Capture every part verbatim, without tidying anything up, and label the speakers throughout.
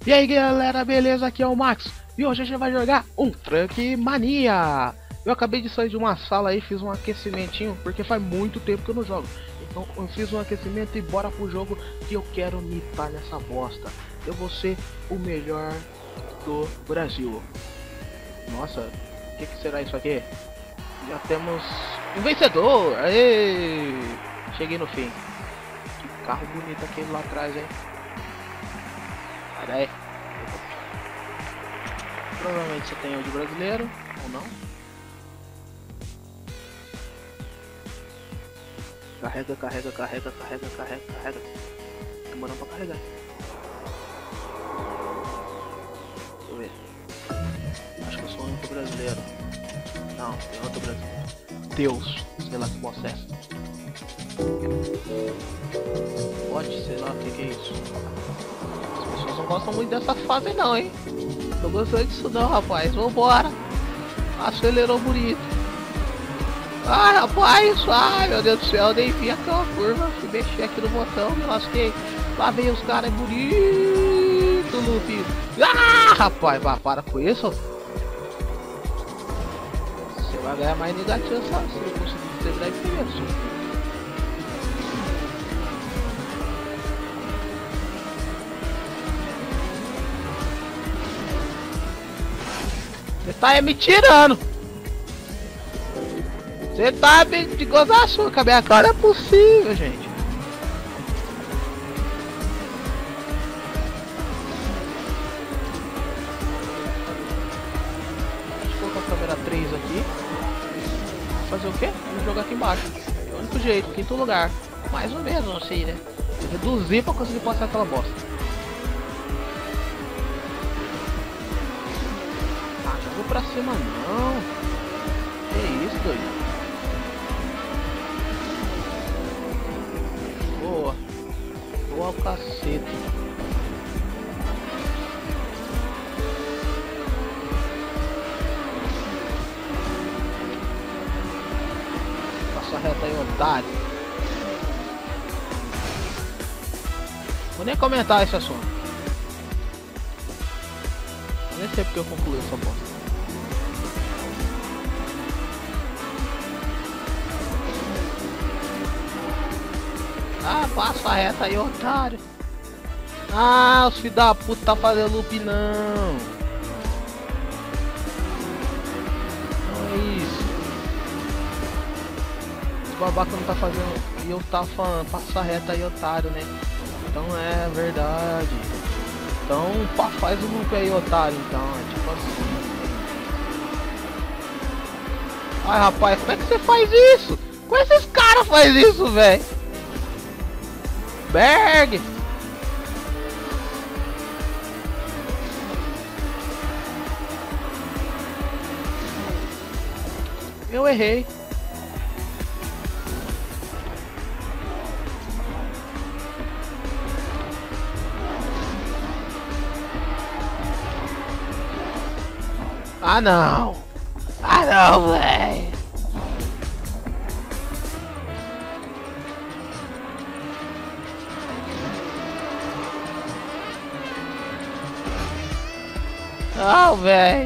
Speaker 1: E aí galera, beleza? Aqui é o Max e hoje a gente vai jogar um Trackmania. Eu acabei de sair de uma sala aí, fiz um aquecimentinho, porque faz muito tempo que eu não jogo. Então eu fiz um aquecimento e bora pro jogo que eu quero mitar nessa bosta. Eu vou ser o melhor do Brasil. Nossa, o que, que será isso aqui? Já temos um vencedor! Aê! Cheguei no fim. Que carro bonito aquele lá atrás, hein? Aí. Provavelmente você tem o de brasileiro ou não. Carrega, carrega, carrega, carrega, carrega, carrega. Demorando pra carregar. Deixa eu ver. Acho que eu sou o único brasileiro. Não, tem outro brasileiro. Deus, sei lá que bosta é essa. Pode, sei lá o que, que é isso. As pessoas não gostam muito dessa fase não, hein? Não gostando disso não, rapaz. Vambora. Acelerou bonito. Ai, rapaz. Ai, meu Deus do céu. Eu nem vi aquela curva. Fui mexer aqui no botão, me lasquei. Lá vem os caras bonito, Luffy. Ah, rapaz. Vai, para com isso. Você vai ganhar mais negativo, sabe? Se eu conseguir terminar em primeiro. Você tá me tirando. Você tá me de gozar sua com a minha cara. É possível, gente. Deixa eu colocar a câmera três aqui. Fazer o quê? Vamos jogar aqui embaixo. É o único jeito, quinto lugar. Mais ou menos, não sei, né? Reduzir pra conseguir passar aquela bosta. Vou pra cima não. Que isso, doido? Boa. Boa o cacete. Passa reta aí, otário. Vou nem comentar esse assunto. Eu nem sei porque eu concluí essa bosta. Ah, passa a reta aí, otário. Ah, os filhos da puta tá fazendo loop não. Não é isso. Os babaca não tá fazendo. E eu tá falando, passa a reta aí, otário, né? Então é verdade. Então pá, faz o loop aí, otário, então. É tipo assim. Ai, rapaz, como é que você faz isso? Como esses caras fazem isso, velho? Berg! Eu errei. Ah não! Ah não, velho! Não, velho.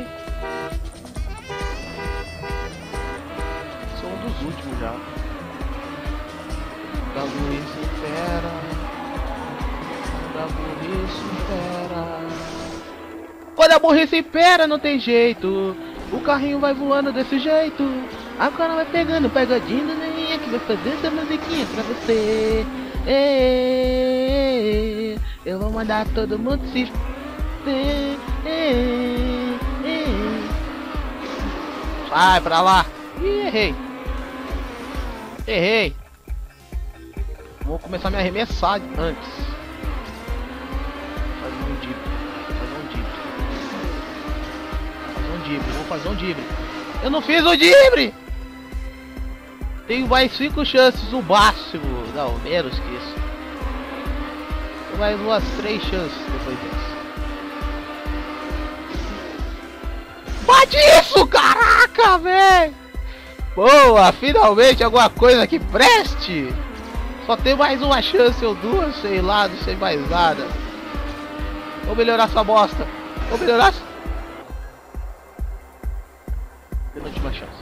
Speaker 1: Sou um dos últimos já. Da burrice impera. Da burrice impera. Quando a burrice impera, não tem jeito. O carrinho vai voando desse jeito. A cara vai pegando, pegadinha, né? Que vai fazer essa musiquinha pra você. Ei, eu vou mandar todo mundo se... Sai pra lá. Ih, errei. Errei. Vou começar a me arremessar antes. Fazer um drible. Fazer um drible. Fazer um drible. Vou fazer um drible. Eu não fiz o drible. Tenho mais cinco chances no máximo. Não, menos que isso. Tenho mais umas três chances depois disso. Bate isso, caraca, velho! Boa, finalmente alguma coisa que preste! Só tem mais uma chance ou duas, sei lá, não sei mais nada. Vou melhorar essa bosta. Vou melhorar. Penúltima chance.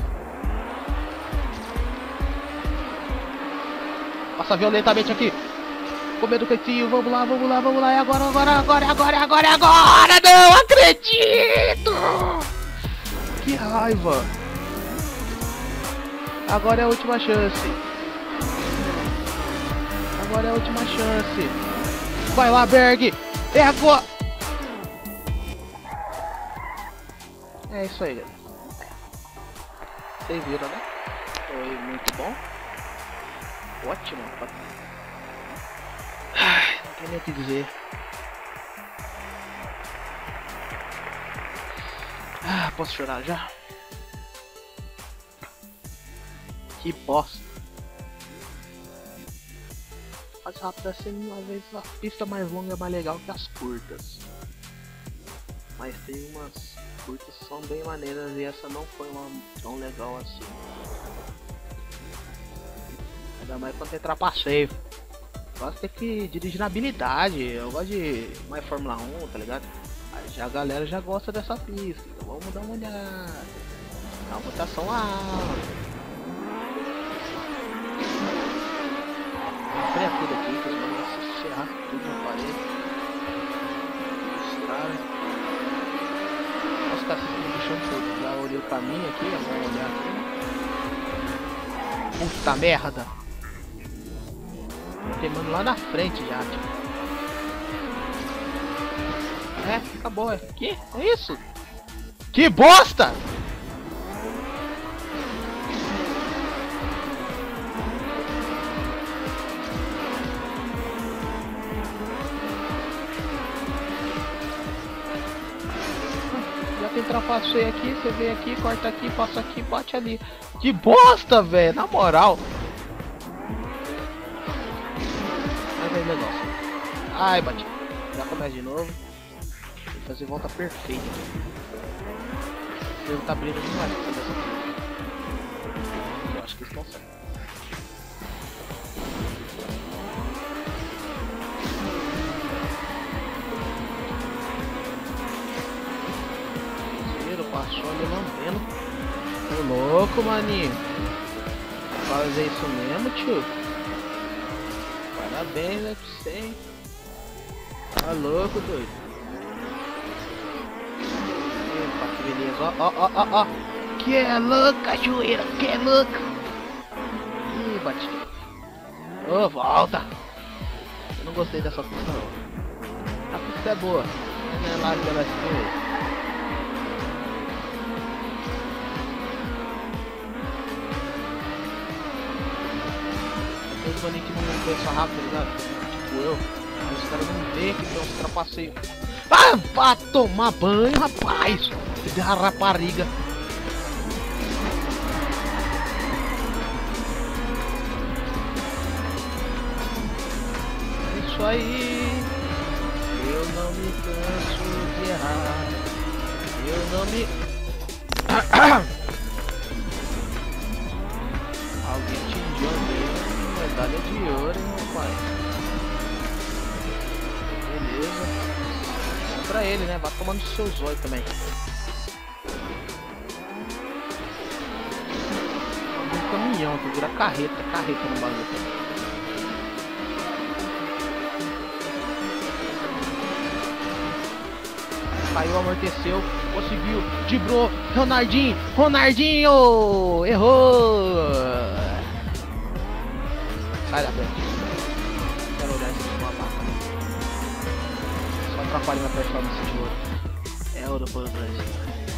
Speaker 1: Passa violentamente aqui. Com medo cantinho. Vamos lá, vamos lá, vamos lá. É agora, agora, agora, agora, agora, agora. Não acredito. Que raiva. Agora é a última chance. Agora é a última chance. Vai lá, Berg. É agora. É isso aí, galera. Vocês viram, né? Foi muito bom. Ótimo. Ai, não tem nem o que dizer. Ah, posso chorar já? Que bosta. Mas rápido assim, às vezes a pista mais longa é mais legal que as curtas. Mas tem umas curtas que são bem maneiras e essa não foi uma tão legal assim. Ainda mais quando tem trapaceio. Gosto de ter que dirigir na habilidade. Eu gosto de mais Fórmula um, tá ligado? Aí já a galera já gosta dessa pista. Então vamos dar uma olhada. Dá uma votação alta. Freia tudo aqui, que os manos vão se ferrar tudo na parede. Os caras. Os caras se deixando tudo. Já olhei o caminho aqui, vamos olhar aqui. Puta merda! Tem mano lá na frente já, tipo. É, acabou, é. Que? É isso? Que bosta! Já tem trapaceio aqui, você vem aqui, corta aqui, passa aqui, bate ali. Que bosta, velho, na moral. Negócio. Ai, bati. Já começa de novo. Tem que fazer volta perfeita. Ele tá abrindo demais pra fazer essa coisa. Eu acho que eles conseguem. Tiro, passou ali lambendo. Tô louco, maninho. Fazer isso mesmo, tio. Parabéns, né, pra você, hein? Tá louco, doido. Epa, que beleza. Ó, ó, ó, ó, ó. Que é louco, cachoeira. Que é louco. Ih, bati. Ô, oh, volta. Eu não gostei dessa pista, não. A pista é boa. Mas não é lá que ela é. Os maninhos que não pensa rápido, tá ligado? Tipo eu. Mas os caras não vê que tem uns trapaceios. Ah, vá tomar banho, rapaz! Que derra rapariga. É isso aí. Eu não me canso de errar. Eu não me... Alguém tingiu a medalha de ouro, hein, rapaz? Beleza. Vamos pra ele, né? Vai tomando seu zóio também. Um caminhão, que vira carreta, carreta no bagulho também. Caiu, amorteceu, conseguiu, driblou, Ronaldinho, Ronaldinho, errou. Sai da frente. Quero olhar esse babaca. Só atrapalha minha performance de ouro. É ouro para o Brasil.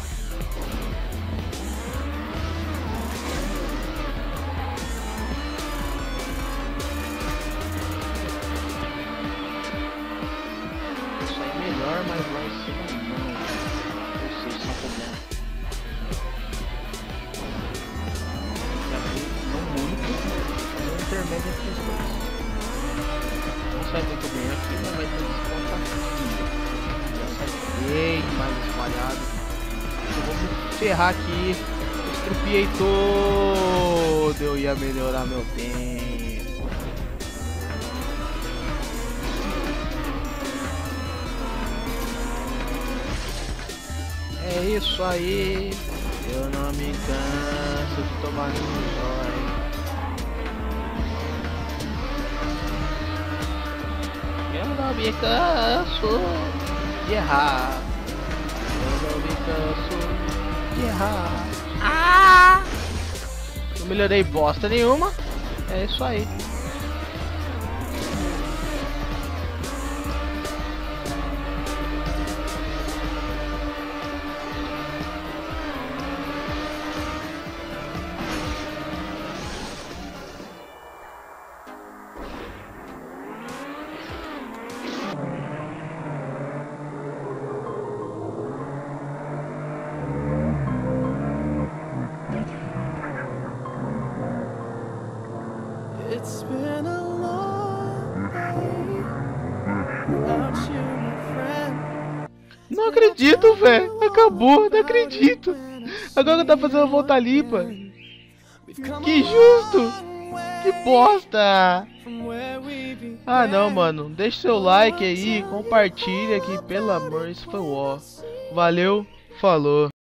Speaker 1: Isso aí é melhor, mas lá em cima não. Não sei se é um problema. Já vi, não muito. Intermédio entre os dois. Não sai muito bem aqui, mas vai ter desconto aqui. Já sai bem mais espalhado. Eu vou me ferrar aqui. Estrupiei todo. Eu ia melhorar meu tempo. É isso aí. Eu não me canso de tomar no zóio. Eu não me canso de errar. Eu não me canso de errar. Ah! Não melhorei bosta nenhuma. É isso aí.
Speaker 2: It's been a long day without you, my friend.
Speaker 1: Não acredito, velho. Acabou, não acredito. Agora tá fazendo volta limpa. Que justo. Que bosta. Ah não, mano. Deixa seu like aí, compartilha aqui, pelo amor, isso foi o ó. Valeu, falou.